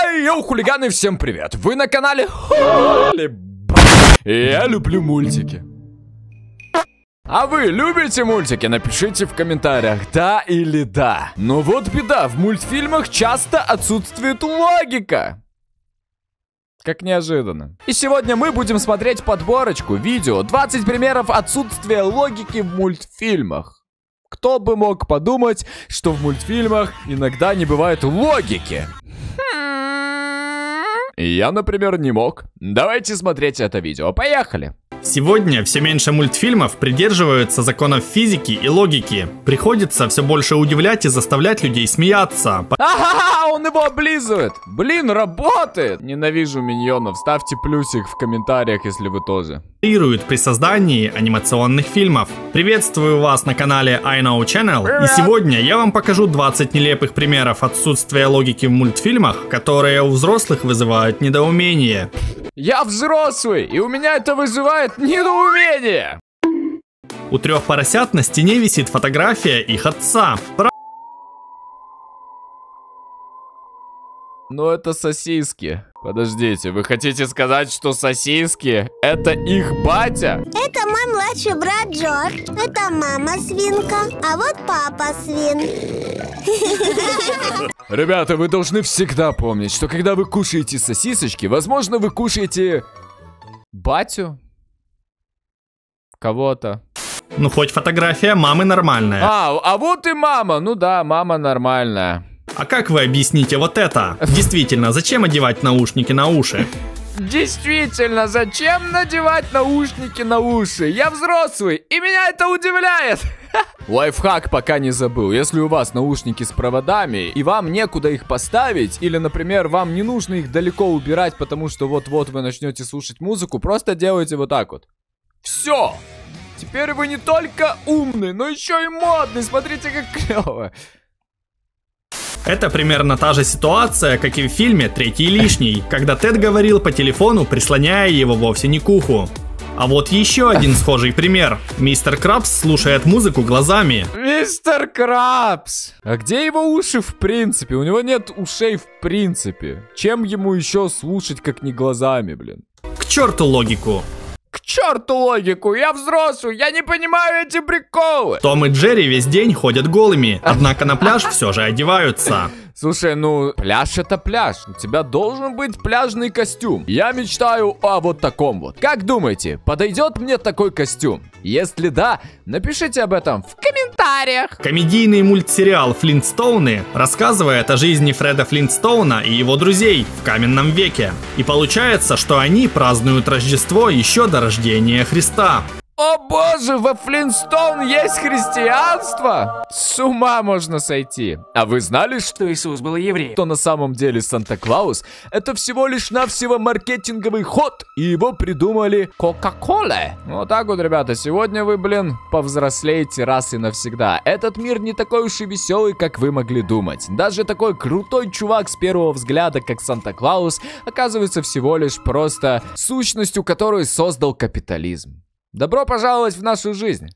Эй, йоу, хулиганы, всем привет! Вы на канале Я люблю мультики. А вы любите мультики? Напишите в комментариях, да или да. Но вот беда, в мультфильмах часто отсутствует логика. Как неожиданно. И сегодня мы будем смотреть подборочку видео 20 примеров отсутствия логики в мультфильмах. Кто бы мог подумать, что в мультфильмах иногда не бывает логики. Я, например, не мог. Давайте смотреть это видео. Поехали! Сегодня все меньше мультфильмов придерживаются законов физики и логики. Приходится все больше удивлять и заставлять людей смеяться. Ага, он его облизывает. Блин, работает. Ненавижу миньонов. Ставьте плюсик в комментариях, если вы тоже. При создании анимационных фильмов. Приветствую вас на канале I Know Channel. Привет. И сегодня я вам покажу 20 нелепых примеров отсутствия логики в мультфильмах, которые у взрослых вызывают недоумение. Я взрослый, и у меня это вызывает недоумение. У 3 поросят на стене висит фотография их отца. Но это сосиски. Подождите, вы хотите сказать, что сосиски — это их батя? Это мой младший брат Джордж. Это мама свинка, а вот папа свин. Ребята, вы должны всегда помнить, что когда вы кушаете сосисочки, возможно, вы кушаете батю кого-то. Ну, хоть фотография мамы нормальная. А вот и мама. Ну да, мама нормальная. А как вы объясните вот это? Действительно, зачем одевать наушники на уши? Действительно, зачем надевать наушники на уши? Я взрослый, и меня это удивляет. Лайфхак пока не забыл. Если у вас наушники с проводами, и вам некуда их поставить, или, например, вам не нужно их далеко убирать, потому что вот-вот вы начнете слушать музыку, просто делайте вот так вот. Все! Теперь вы не только умный, но еще и модный. Смотрите, как клево. Это примерно та же ситуация, как и в фильме «Третий лишний», когда Тед говорил по телефону, прислоняя его вовсе не к уху. А вот еще один схожий пример. Мистер Крабс слушает музыку глазами. Мистер Крабс! А где его уши в принципе? У него нет ушей в принципе. Чем ему еще слушать, как не глазами, блин? К черту логику. К черту логику, я взрослый, я не понимаю эти приколы. Том и Джерри весь день ходят голыми, однако на пляж все же одеваются. Слушай, ну, пляж это пляж. У тебя должен быть пляжный костюм. Я мечтаю о вот таком вот. Как думаете, подойдет мне такой костюм? Если да, напишите об этом в комментариях. Комедийный мультсериал «Флинтстоуны» рассказывает о жизни Фреда Флинтстоуна и его друзей в каменном веке. И получается, что они празднуют Рождество еще до рождения Христа. О боже, во Флинстоун есть христианство? С ума можно сойти. А вы знали, что Иисус был евреем? на самом деле Санта-Клаус это всего лишь навсего маркетинговый ход, и его придумали Кока-Кола. Вот так вот, ребята, сегодня вы, блин, повзрослеете раз и навсегда. Этот мир не такой уж и веселый, как вы могли думать. Даже такой крутой чувак с первого взгляда, как Санта-Клаус, оказывается всего лишь просто сущностью, которую создал капитализм. Добро пожаловать в нашу жизнь.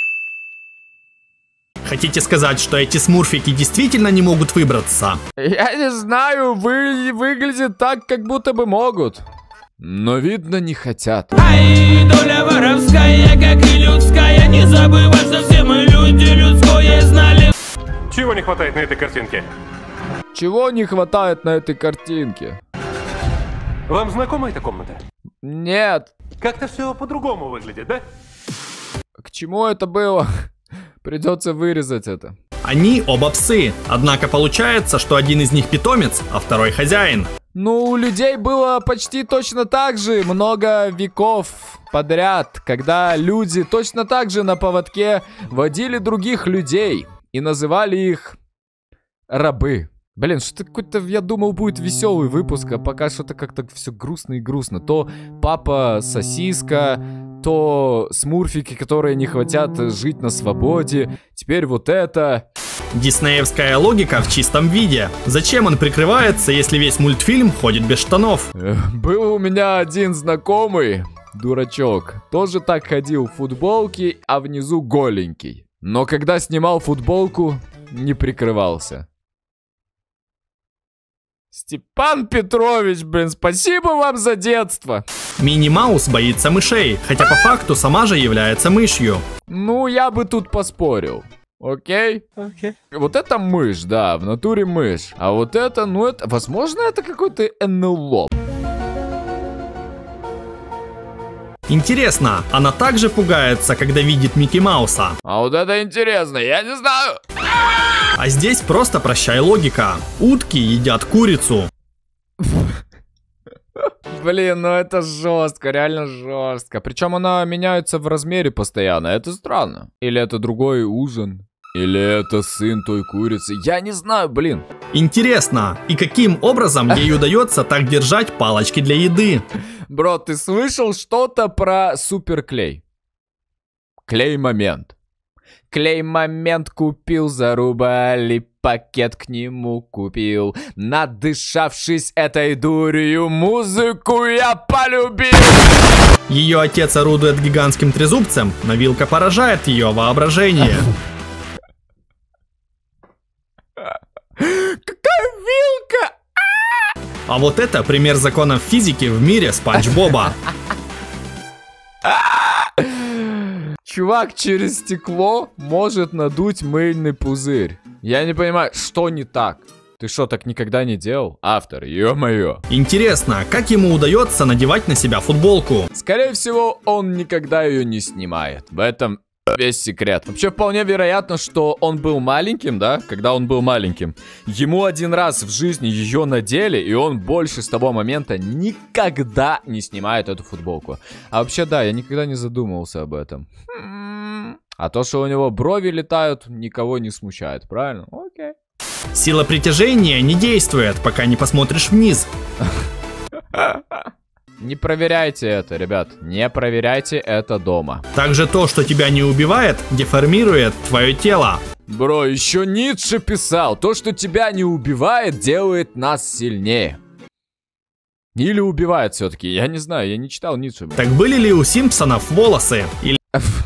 Хотите сказать, что эти смурфики действительно не могут выбраться? Я не знаю, выглядит так, как будто бы могут. Но видно, не хотят. Ай, доля воровская, как и людская. Не забывай, что все мы люди, людское знали. Чего не хватает на этой картинке? Чего не хватает на этой картинке? Вам знакома эта комната? Нет. Как-то все по-другому выглядит, да? К чему это было? Придется вырезать это. Они оба псы, однако получается, что один из них питомец, а второй хозяин. Ну, у людей было почти точно так же много веков подряд, когда люди точно так же на поводке водили других людей и называли их рабы. Блин, что-то какой-то, я думал, будет веселый выпуск, а пока что-то как-то все грустно и грустно. То папа сосиска, то смурфики, которые не хотят жить на свободе. Теперь вот это. Диснеевская логика в чистом виде. Зачем он прикрывается, если весь мультфильм ходит без штанов? Был у меня один знакомый, дурачок, тоже так ходил в футболке, а внизу голенький. Но когда снимал футболку, не прикрывался. Степан Петрович, блин, спасибо вам за детство. Мини Маус боится мышей, хотя по факту сама же является мышью. Ну, я бы тут поспорил. Окей? Вот это мышь, да, в натуре мышь. А вот это, ну это, возможно, это какой-то НЛО. Интересно, она также пугается, когда видит Микки Мауса. А вот это интересно, я не знаю. А здесь просто прощай логика. Утки едят курицу. Блин, ну это жестко, реально жестко. Причем она меняется в размере постоянно, это странно. Или это другой ужин, или это сын той курицы, я не знаю, блин. Интересно, и каким образом ей удается так держать палочки для еды? Бро, ты слышал что-то про суперклей? Клей-момент. Клей-момент купил, зарубали, пакет к нему купил. Надышавшись этой дурью, музыку я полюбил. Ее отец орудует гигантским трезубцем, но вилка поражает ее воображение. Какая вилка? А вот это пример законов физики в мире Спанч Боба. Чувак через стекло может надуть мыльный пузырь. Я не понимаю, что не так? Ты что, так никогда не делал? Автор, ё-моё. Интересно, как ему удается надевать на себя футболку? Скорее всего, он никогда ее не снимает. В этом весь секрет. Вообще, вполне вероятно, что он был маленьким, да? Когда он был маленьким. Ему один раз в жизни ее надели, и он больше с того момента никогда не снимает эту футболку. А вообще, да, я никогда не задумывался об этом. А то, что у него брови летают, никого не смущает, правильно? Окей. Сила притяжения не действует, пока не посмотришь вниз. Не проверяйте это, ребят. Не проверяйте это дома. Также то, что тебя не убивает, деформирует твое тело. Бро, еще Ницше писал, то, что тебя не убивает, делает нас сильнее. Или убивает все-таки, я не знаю, я не читал Ницше. Так были ли у Симпсонов волосы? Или...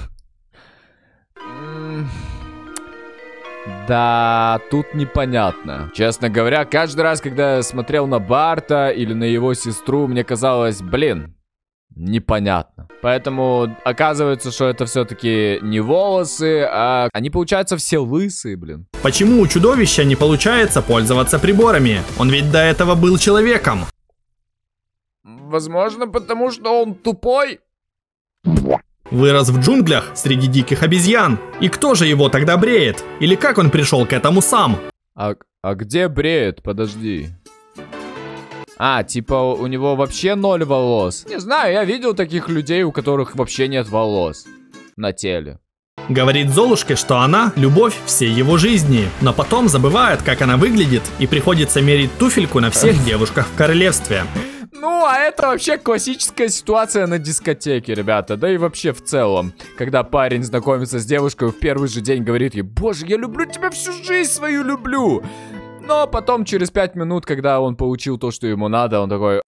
Да, тут непонятно. Честно говоря, каждый раз, когда я смотрел на Барта или на его сестру, мне казалось, блин, непонятно. Поэтому оказывается, что это все-таки не волосы, а они, получаются, все лысые, блин. Почему у чудовища не получается пользоваться приборами? Он ведь до этого был человеком. Возможно, потому что он тупой. Вырос в джунглях среди диких обезьян. И кто же его тогда бреет? Или как он пришел к этому сам? А где бреет? Подожди. А, типа у него вообще 0 волос. Не знаю, я видел таких людей, у которых вообще нет волос на теле. Говорит Золушке, что она любовь всей его жизни, но потом забывает, как она выглядит, и приходится мерить туфельку на всех девушках в королевстве. Ну, а это вообще классическая ситуация на дискотеке, ребята. Да и вообще в целом. Когда парень знакомится с девушкой, в первый же день говорит ей: боже, я люблю тебя всю жизнь свою люблю. Но потом через 5 минут, когда он получил то, что ему надо, он такой: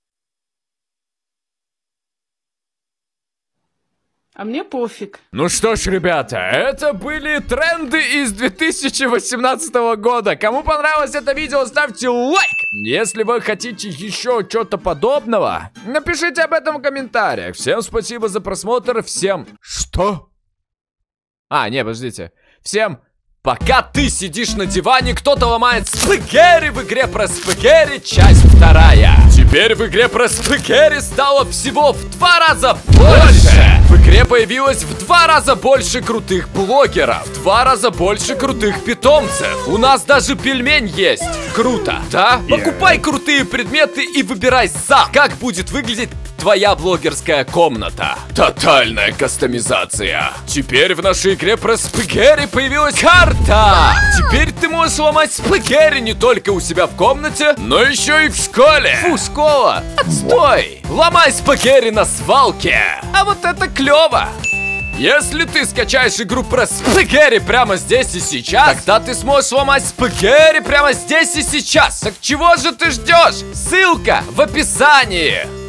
а мне пофиг. Ну что ж, ребята, это были тренды из 2018 года. Кому понравилось это видео, ставьте лайк. Если вы хотите еще что-то подобного, напишите об этом в комментариях. Всем спасибо за просмотр. Всем... Что? А, не, подождите. Всем... Пока ты сидишь на диване, кто-то ломает спагетти в игре про спагетти, часть 2. Теперь в игре про спагетти стало всего в 2 раза больше. В игре появилось в 2 раза больше крутых блогеров, в 2 раза больше крутых питомцев. У нас даже пельмень есть. Круто, да? Покупай крутые предметы и выбирай сам, как будет выглядеть твоя блогерская комната. Тотальная кастомизация. Теперь в нашей игре про спагетти появилась карта. Теперь ты можешь ломать спагетти не только у себя в комнате, но еще и в школе. Фу, школа, отстой. Ломай спагетти на свалке. А вот это клево. Если ты скачаешь игру про спагетти прямо здесь и сейчас, тогда ты сможешь ломать спагетти прямо здесь и сейчас. Так чего же ты ждешь? Ссылка в описании.